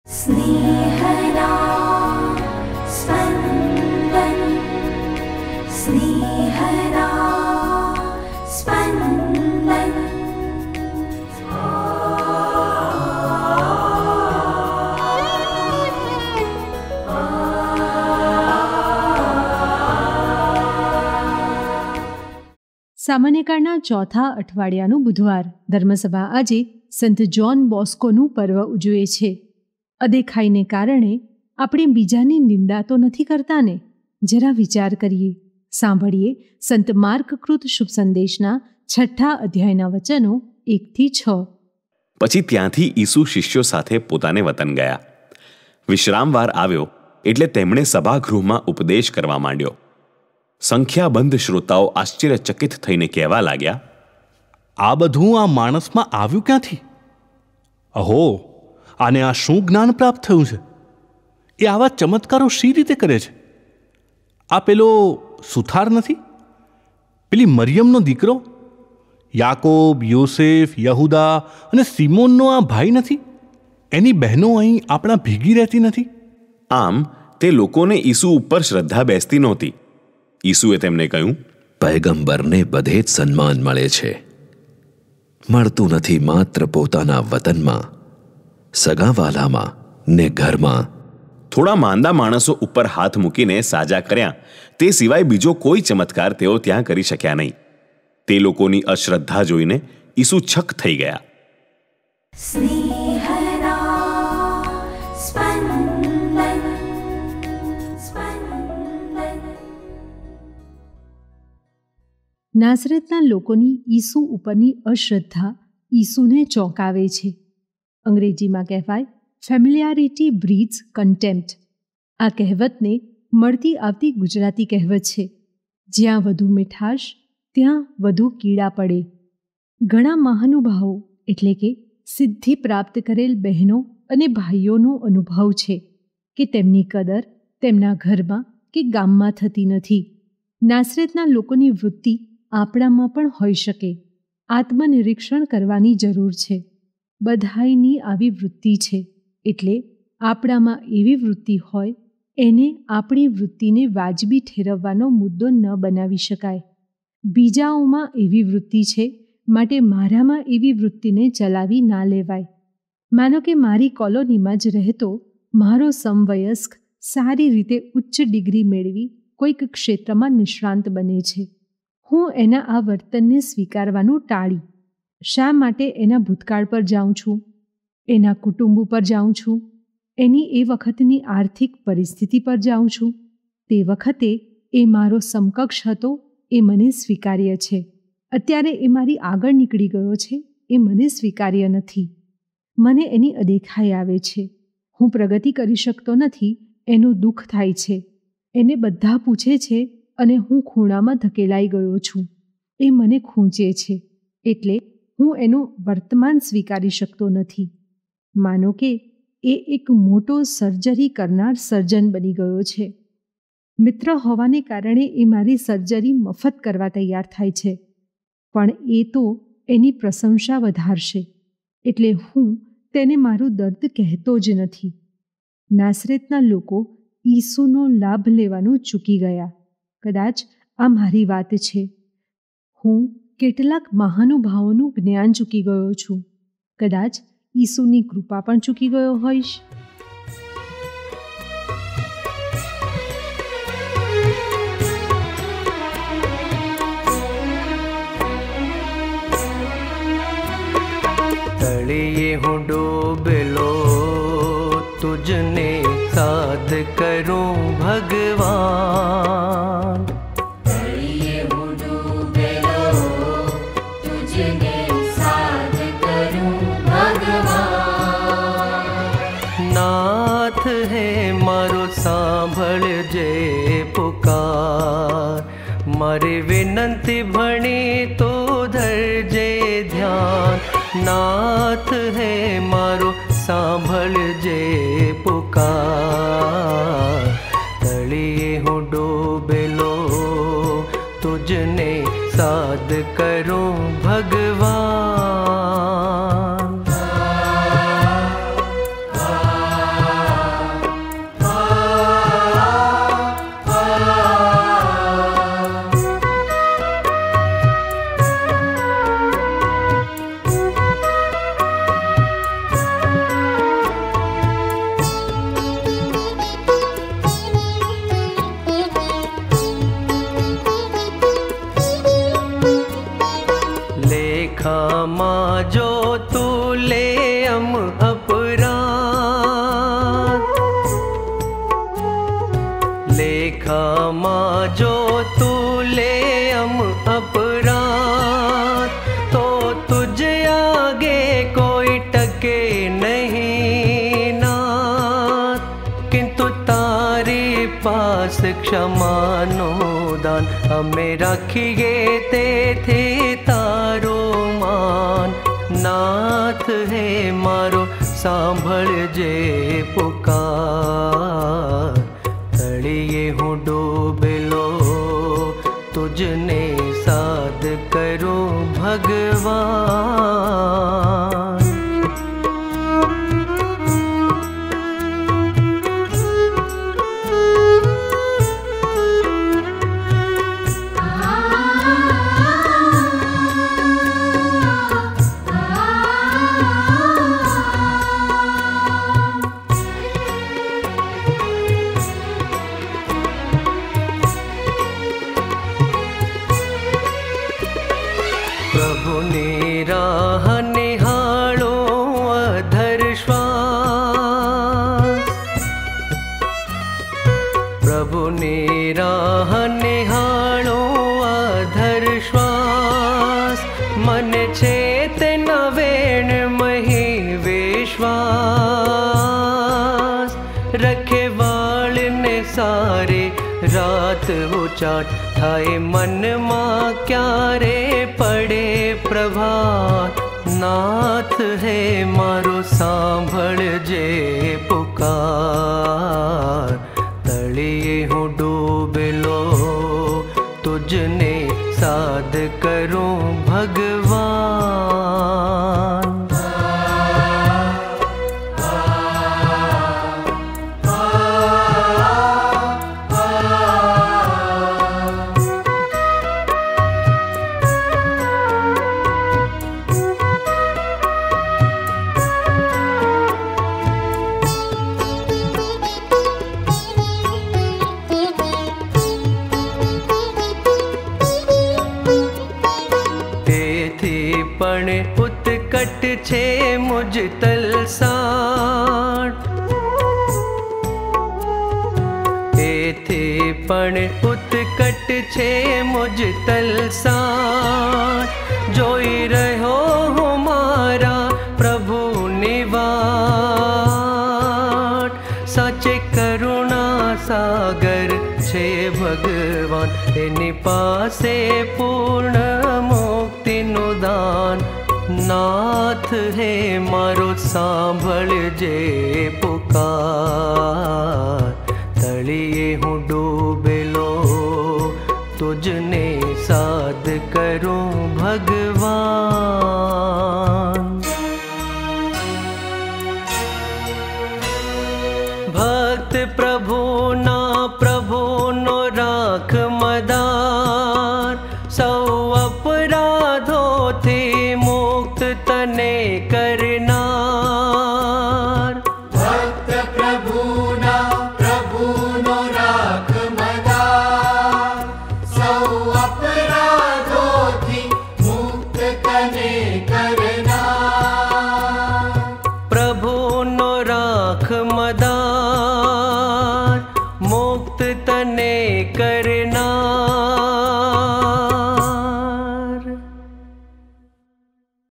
स्नेहदा स्पंदन स्नेहदा स्पंदन। સામાન્યકાળના ચોથા અઠવાડિયાનું બુધવાર ધર્મસભા આજે સંત જ્હોન બોસ્કોનું પર્વ ઉજવે છે. અદેખાઈને કારણે આપણે બીજાની નિંદા તો નથી કરતા ને? જરા વિચાર કરીએ. સાંભળીએ સંત માર્કકૃત શુભ સંદેશના 6 અધ્યાયના વચનો 1-6. પછી ત્યાંથી ઈસુ શિષ્યો સાથે પોતાને વતન ગયા. વિશ્રામવાર આવ્યો એટલે તેમણે સભાગૃહમાં ઉપદેશ કરવા માંડ્યો. સંખ્યાબંધ શ્રોતાઓ આશ્ચર્યચકિત થઈને કહેવા લાગ્યા, આ બધું આ માણસમાં આવ્યું ક્યાંથી? અહો, આને આ શું જ્ઞાન પ્રાપ્ત થયું છે? એ આવા ચમત્કારો શી રીતે કરે છે? આ પેલો સુથાર નથી? પેલી મરિયમનો દીકરો? યાકોબ, યોસેફ, યહુદા અને સિમોનનો આ ભાઈ નથી? એની બહેનો અહીં આપણા ભેગી રહેતી નથી? આમ તે લોકોને ઈસુ ઉપર શ્રદ્ધા બેસતી નહોતી. ઈસુએ તેમને કહ્યું, પયગંબરને બધે જ સન્માન મળે છે. મળતું નથી માત્ર પોતાના વતનમાં, સગાવાલામાં ને ઘરમાં. થોડા માંદા માણસો ઉપર હાથ મૂકીને સાજા કર્યા, તે સિવાય બીજો કોઈ ચમત્કાર તેઓ ત્યાં કરી શક્યા નહીં. તે લોકોની અશ્રદ્ધા જોઈને ઈસુ છક થઈ ગયા. નાઝરેતના લોકોની ઈસુ ઉપરની અશ્રદ્ધા ઈસુને ચોંકાવે છે. અંગ્રેજીમાં કહેવાય ફેમિલિયારિટી બ્રીડ્સ કન્ટેમ્પ્ટ. આ કહેવતને મળતી આવતી ગુજરાતી કહેવત છે. જ્યાં વધુ મીઠાશ ત્યાં વધુ કીડા પડે. ઘણા મહાનુભાવો એટલે કે સિદ્ધિ પ્રાપ્ત કરેલ બહેનો અને ભાઈઓનો અનુભવ છે કે તેમની કદર તેમના ઘરમાં કે ગામમાં થતી નથી. નાઝરેતના લોકોની વૃત્તિ આપણામાં પણ હોઈ શકે. આત્મનિરીક્ષણ કરવાની જરૂર છે. બધાયની આવી વૃત્તિ છે, એટલે આપણામાં એવી વૃત્તિ હોય એને આપણી વૃત્તિને વાજબી ઠેરવવાનો મુદ્દો ન બનાવી શકાય. બીજાઓમાં એવી વૃત્તિ છે માટે મારામાં એવી વૃત્તિને ચલાવી ના લેવાય. માનો કે મારી કોલોનીમાં જ રહેતો મારો સમવયસ્ક સારી રીતે ઉચ્ચ ડિગ્રી મેળવી કોઈક ક્ષેત્રમાં નિષ્ણાંત બને છે. હું એના આ વર્તનને સ્વીકારવાનું ટાળી શા માટે એના ભૂતકાળ પર જાઉં છું, એના કુટુંબ પર જાઉં છું, એની એ વખતની આર્થિક પરિસ્થિતિ પર જાઉં છું? તે વખતે એ મારો સમકક્ષ હતો, એ મને સ્વીકાર્ય છે. અત્યારે એ મારી આગળ નીકળી ગયો છે, એ મને સ્વીકાર્ય નથી. મને એની અદેખાઈ આવે છે. હું પ્રગતિ કરી શકતો નથી, એનું દુઃખ થાય છે. એને બધા પૂછે છે અને હું ખૂણામાં ધકેલાઈ ગયો છું. એ મને ખૂંચે છે, એટલે હું એનું વર્તમાન સ્વીકારી શકતો નથી. માનો કે એ એક મોટો સર્જરી કરનાર સર્જન બની ગયો છે. મિત્ર હોવાને કારણે એ મારી સર્જરી મફત કરવા તૈયાર થાય છે, પણ એ તો એની પ્રશંસા વધારશે, એટલે હું તેને મારું દર્દ કહેતો જ નથી. નાઝરેતના લોકો ઈસુનો લાભ લેવાનું ચૂકી ગયા. કદાચ આ મારી વાત છે. હું કેટલાક મહાનુભાવોનું જ્ઞાન ચૂકી ગયો છું. કદાચ ઈસુની કૃપા પણ ચૂકી ગયો હોઈશ. તળિયે હું ડૂબેલો તુજને સાધ કરું ભગવાન. તળિયે હું ડૂબેલો તુજને સાધ કરું ભગવાન. નાથ હે મારો સાંભળજે પુકાર. મારી વિનંતી ભણી તો ધરજે ધ્યાન. નાથ હે મારો સાંભળજે પુકાર. તળિયે હું ડૂબેલો તુજને સાધ કરું ભગવાન. દાસ ક્ષમાનો દાન અમે રાખીએ તેથી તારો માન નાથ હે મારો સાંભળજે પુકાર તળિયે હું ડૂબેલો તુજને સાદ કરું ભગવાન પ્રભુની રાહ નિહાળો અધર શ્વાસ પ્રભુની રાહ નિહાળો અધર શ્વાસ મન છે તે નવેણ મહી વિશ્વાસ રખે વાળને સારે રાત ઉચાટ થાય મનમાં ક્યારે પડે પ્રભાત નાથ હે મારો સાંભળજે પુકાર તળિયે હું ડૂબેલો તુજને સાદ કરું ભગવાન પણ ઉત્કટ છે મુજ તલસાટ એથી પણ ઉત્કટ છે મુજ તલસાટ જોઈ રહ્યો હું મારા પ્રભુની વાટ સાચે કરુણા સાગર છે ભગવાન એની પાસે પૂર્ણ મુક્તિનું દાન નાથ હે મારો સાંભળજે પુકાર તળિયે હું ડૂબેલો તુજને સાદ કરું ભગવાન ભક્ત પ્રભુનો રાખ મદાર સૌ અપરાધોથી મુક્ત તને કરનાર ભક્ત પ્રભુનો રાખ મદાર સૌ અપરાધોથી મુક્ત તને કરનાર પ્રભુનો રાખ મદાર મુક્ત તને કરનાર